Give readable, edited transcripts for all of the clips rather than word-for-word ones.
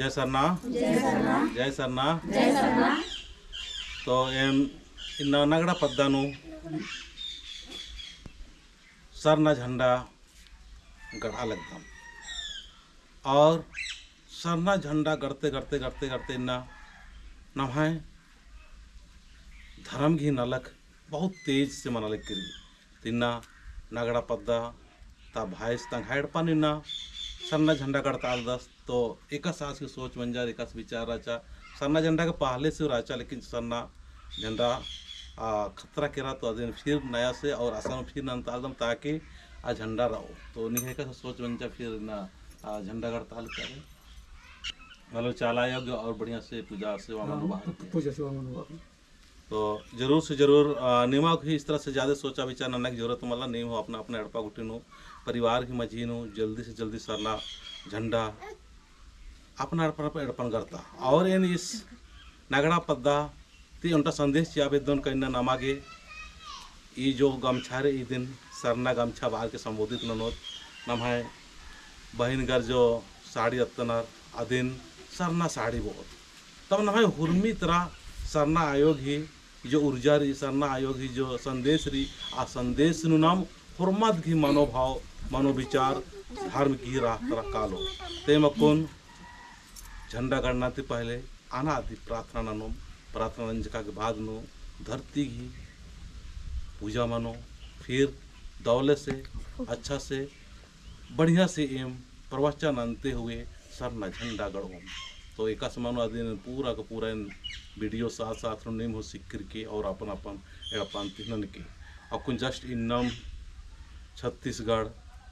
जय सरना जय सरना तो एम इन नगड़ा पद्दानु सरना झंडा गढ़ा लगता और सरना झंडा गढ़ते गढ़ते गढ़ते गढ़ते इन्ना नभाए धर्म घी नलक बहुत तेज से मनालक करी तिन्ना नगड़ा पद्दा ता भाई तंग पानी ना सरना झंडा गढ़ता दस तो एक सास की सोच बन जा एक विचार राचा सरना झंडा के पहले से राचा लेकिन सरना झंडा खतरा करा तो अदीन फिर नया से और आसान फिर नंतालदम ताकि आ झंडा रहो तो नहीं का सोच बन जा फिर ना झंडा गढ़ताल करे मतलब चाला योग्य और बढ़िया से पूजा सेवा पूजा सेवा मनवा तो जरूर से जरूर निमा ही इस तरह से ज़्यादा सोचा विचार नन्ना की जरूरत मतलब नहीं हो अपना अपने अड़पा गुटिनो परिवार की मजीनो जल्दी से जल्दी सरना झंडा अपना अड़पन करता और इन इस नगड़ा पद्दा ती उनका संदेश चाहे दोन कहना नमागे ये जो गमछा रे दिन सरना गमछा बाहर के संबोधित ननोत नमाए बहनगर जो साड़ी अत्तनर अदिन सरना साड़ी बहुत तब नमाए हुर्मी तरह सरना आयोग ही जो ऊर्जा रही सरना आयोग ही जो संदेश रही आ संदेश नु नाम हुर्मत की मनोभाव मनोविचार धर्म की राह तरह कालो ते मकुन झंडा गड़ना ते पहले आना आदि प्रार्थना ननो प्रार्थना रंजका के बाद नो धरती की पूजा मानो फिर दौले से अच्छा से बढ़िया से एम प्रवचन आनते हुए सरना झंडा गढ़ो तो एक मानो आदि पूरा का पूरा वीडियो साथ साथ नेम हो सीख करके और अपन अपन एड़पान तिहनन के अकुन जस्ट इन्नम छत्तीसगढ़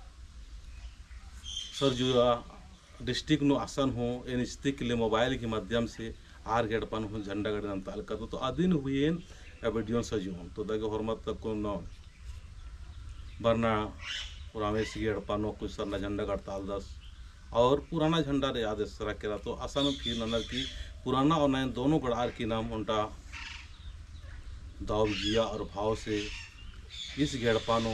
सरजुआ डिस्ट्रिक्ट नो आसन हो इन स्थित के लिए मोबाइल के माध्यम से आर गेड़पन हो झंडा गढ़ अंताल कर तो अदिन हुए या वीडियो सजो तो दगे हरमत तक को न बरना रामेश गेड़पानो कुछ सरना झंडा गढ़ताल दस और पुराना झंडा रे याद सरा करा तो आसान फिर ननर की पुराना और नए दोनों गढ़ार की नाम उनका दाव जिया और भाव से इस गेड़पानो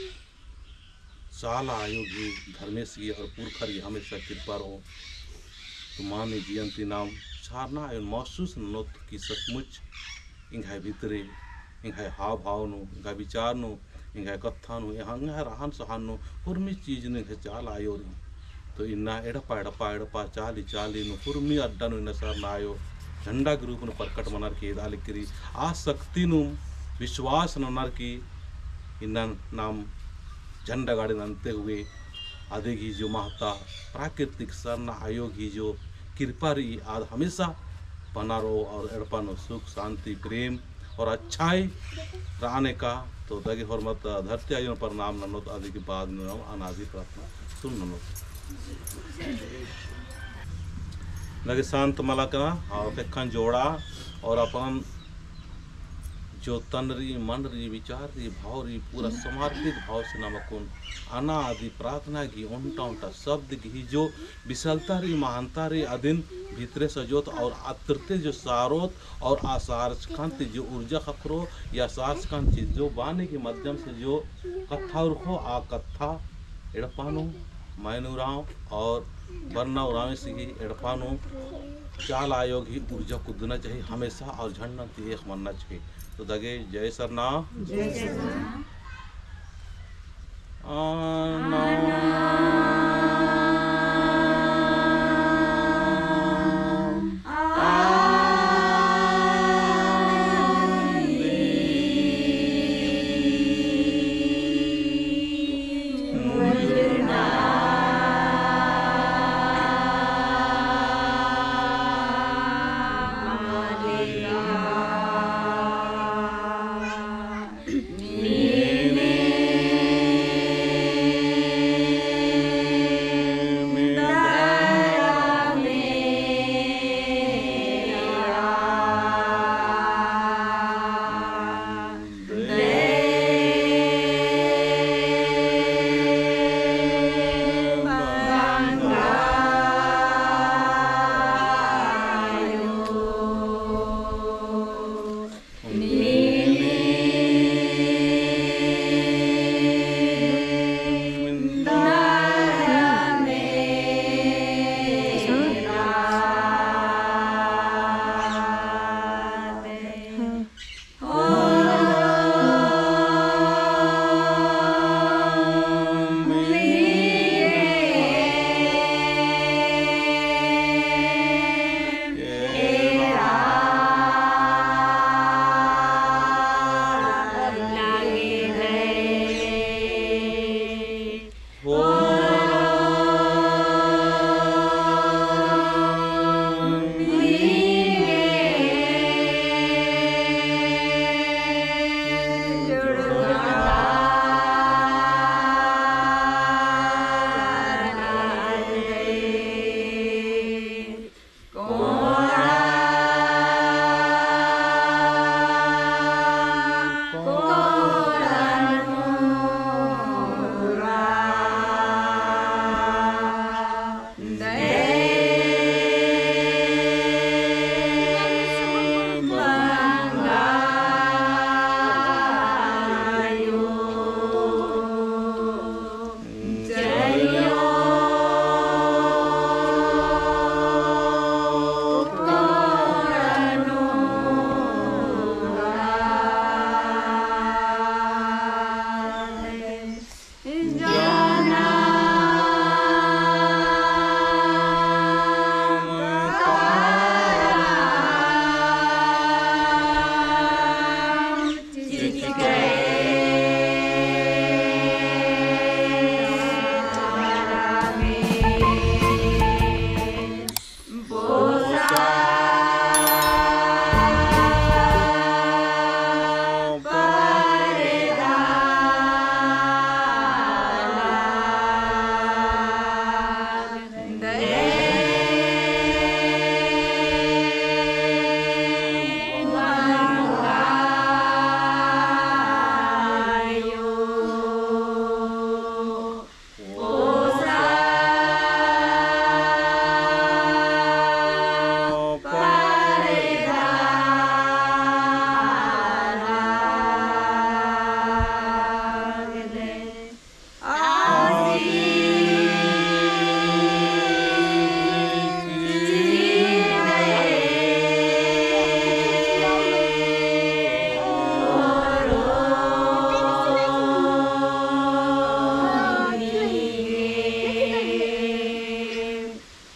साल आयोगी धर्मेश की और पुरखर की हमेशा कृपा रहो तो माँ ने जियंती नाम छारना आयो महसूस नोत की सचमुच इंघाय भीतरे इंघाय हाव भाव नो इंघाय विचार नो इंघाय कथा नो यहाँ रहन सहन नो हुर्मी चीज ने चाल आयो री तो इन्ना एड़पा एड़पा एड़पा चाली चाली नु हुर्मी अड्डा नु इन सर नायो झंडा के रूप नु प्रकट मनर के दाल करी आसक्ति नु विश्वास ननर की इन्ना नाम झंडा गाड़ी ननते हुए आदि की जो महता प्राकृतिक सरना आयोग ही जो कृपा रही आज हमेशा बना रहो और एड़पानो सुख शांति प्रेम और अच्छाई रहने का तो दगे हरमत धरती आयो पर नाम ननोत आदि के बाद नाम अनादि प्रार्थना सुन ननोत लगे शांत मला करा और पेखन जोड़ा और अपन जो तन री मन री विचार री भाव री पूरा समर्पित भाव से नामकुन आना आदि प्रार्थना की उनटा उनटा शब्द की जो विशलता री महानता री अदिन भीतरे सजोत और आतरते जो सारोत और आसार कांति जो ऊर्जा खखरो या सास कांति जो बाने के माध्यम से जो कथा रखो आ कथा एड़पानो मैनुराव और बरना उरावे से ही एड़पानो चाल आयोग ही ऊर्जा को देना चाहिए हमेशा और झंडा एक मनना चाहिए तो दगे जय सरना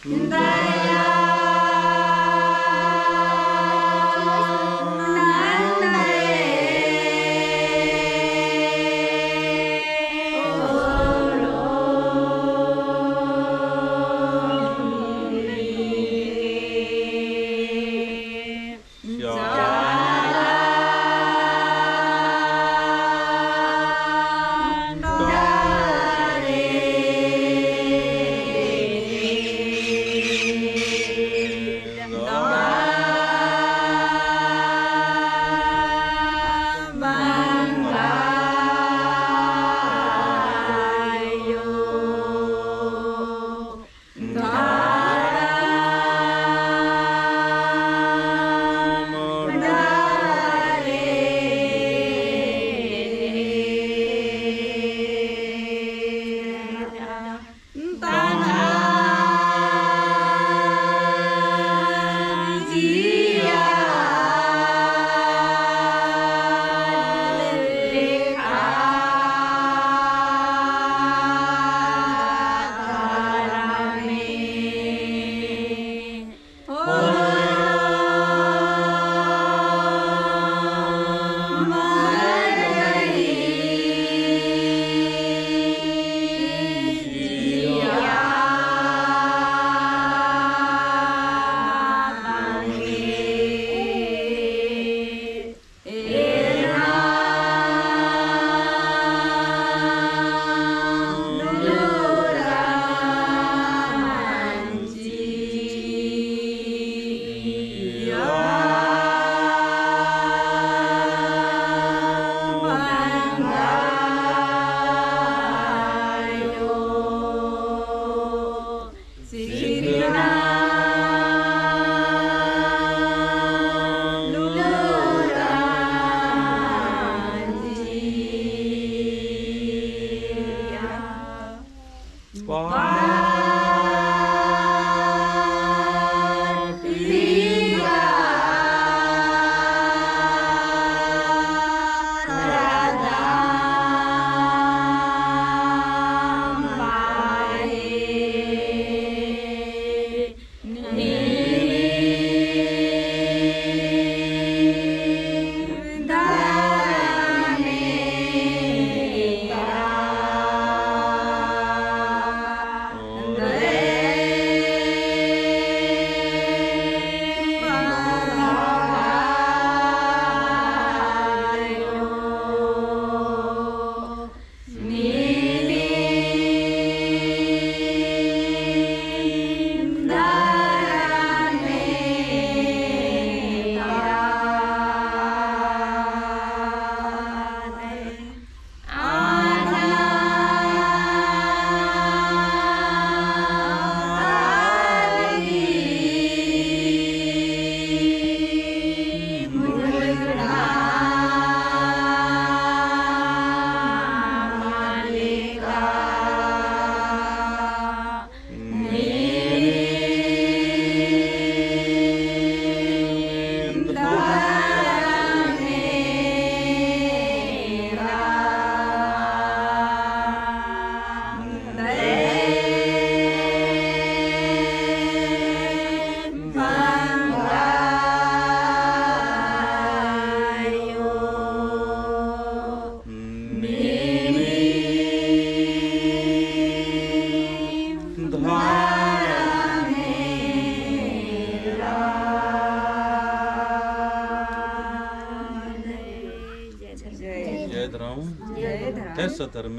धर्मे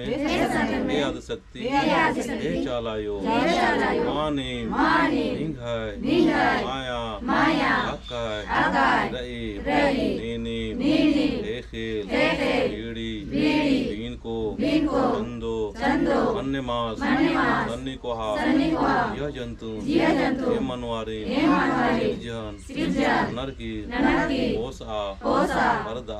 हे आदिशक्ति हे चालायो माने निंघाय माया अकाय रई नीनी एखेल बीड़ी बीनको चंदो अन्यमास सन्निकोहा यह जंतु हे मनवारी सृजन नरकी ओसा परदा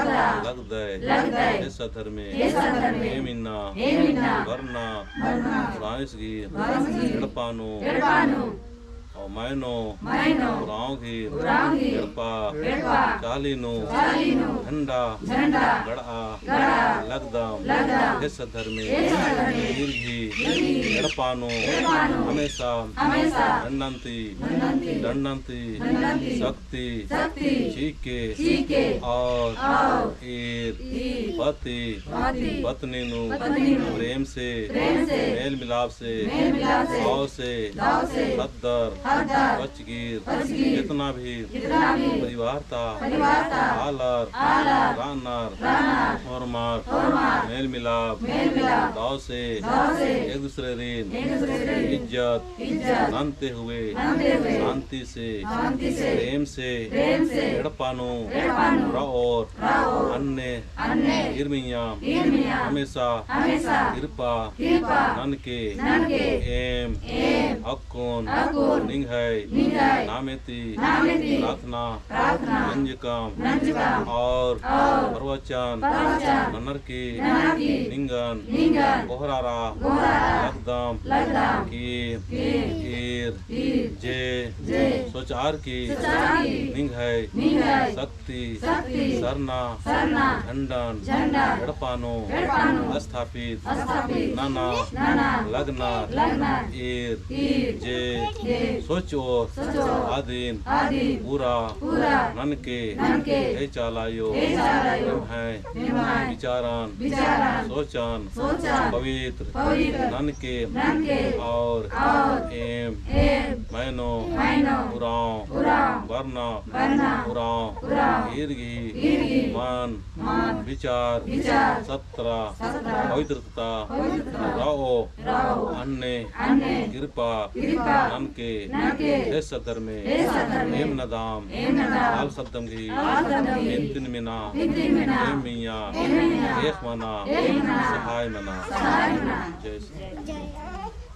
लगदय हे धर्मे हे मिन्ना वर्ना रानिसगी एडपानु मैनो उरांगी एड़पा चालीनु झंडा गड़ा लगदम हे सद्धर्मे दीर्घी एड़पानु हमेशा दंडंती शक्ति चीके और ईर पति पत्नीनु प्रेम से मेल मिलाप से भाव से सद्दर बचगीर जितना भी परिवार था आलर रानर और मार मेल मिलाप दाव से एक दूसरे ऋण इज्जत मानते हुए शांति से प्रेम से एड़पानु और अन्य इर्मिया हमेशा कृपा ननके एम अक्कोन निंघय नामेती प्रार्थना नंजकम और प्रवचन ननरकी निंगन कोहरारा लगदम ईर जे सोचार की निंघय शक्ति सरना झंडन एड़पानु स्थापित नाना लगना ईर जे सोच और आदीन पूरा ननके हे चालायो है विचारन सोचन पवित्र ननके और एम मैनो उराव वर्ण उराव ईर्घी मन विचार सत्र पवित्रता राओ अन्य कृपा ननके हे सद्धर्मे एम नदाम आल सद्दम की इंतिन मिना एम मिया एक मना सहाय मना जय श्री